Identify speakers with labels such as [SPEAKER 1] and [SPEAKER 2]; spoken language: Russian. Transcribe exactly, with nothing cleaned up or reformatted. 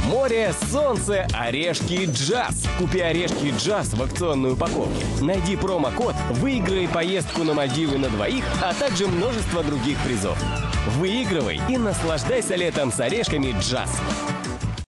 [SPEAKER 1] Море, солнце, орешки, джаз. Купи орешки джаз в акционной упаковке. Найди промокод, выиграй поездку на Мальдивы на двоих, а также множество других призов. Выигрывай и наслаждайся летом с орешками джаз.